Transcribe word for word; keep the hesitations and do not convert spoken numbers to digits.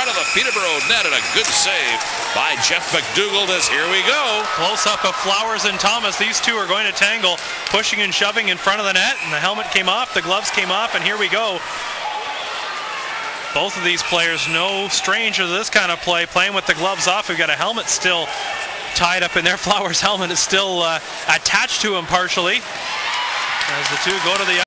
front of the Peterborough net, and a good save by Jeff McDougald as here we go. Close up of Flowers and Thomas. These two are going to tangle, pushing and shoving in front of the net, and the helmet came off, the gloves came off, and here we go. Both of these players no stranger to this kind of play, playing with the gloves off. We've got a helmet still tied up in there. Flowers' helmet is still uh, attached to him partially as the two go to the